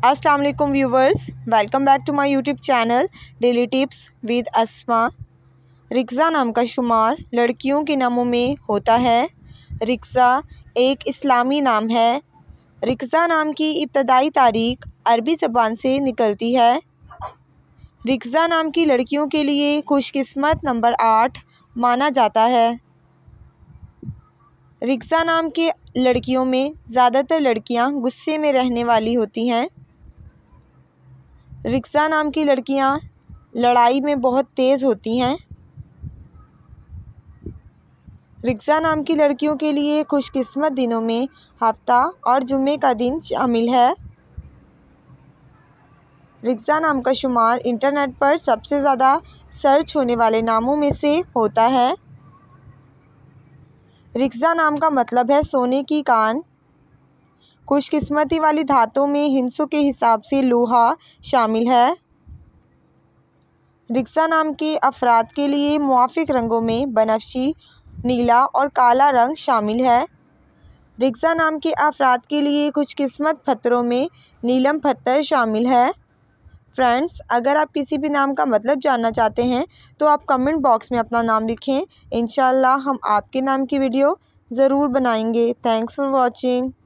अस्सलाम वालेकुम viewers, welcome back to my YouTube channel daily tips with Asma. रिक्ज़ा नाम का शुमार लड़कियों के नामों में होता है। रिक्ज़ा एक इस्लामी नाम है। रिक्ज़ा नाम की इब्तदाई तारीख अरबी ज़बान से निकलती है। रिक्ज़ा नाम की लड़कियों के लिए खुशकिस्मत नंबर 8 माना जाता है। रिक्ज़ा नाम के लड़कियों में ज़्यादातर लड़कियां गुस्से में रहने वाली होती हैं। रिक्ज़ा नाम की लड़कियां लड़ाई में बहुत तेज़ होती हैं। रिक्ज़ा नाम की लड़कियों के लिए खुशकिस्मत दिनों में हफ्ता और जुम्मे का दिन शामिल है। रिक्ज़ा नाम का शुमार इंटरनेट पर सबसे ज़्यादा सर्च होने वाले नामों में से होता है। रिक्ज़ा नाम का मतलब है सोने की कान। खुशकिस्मती वाली धातुओं में हिंसों के हिसाब से लोहा शामिल है। रिक्ज़ा नाम के अफराद के लिए मुआफ़िक रंगों में बनफशी, नीला और काला रंग शामिल है। रिक्ज़ा नाम के अफराद के लिए खुशकिस्मत पत्थरों में नीलम पत्थर शामिल है। फ्रेंड्स, अगर आप किसी भी नाम का मतलब जानना चाहते हैं तो आप कमेंट बॉक्स में अपना नाम लिखें। इंशाअल्लाह हम आपके नाम की वीडियो ज़रूर बनाएंगे। Thanks for watching.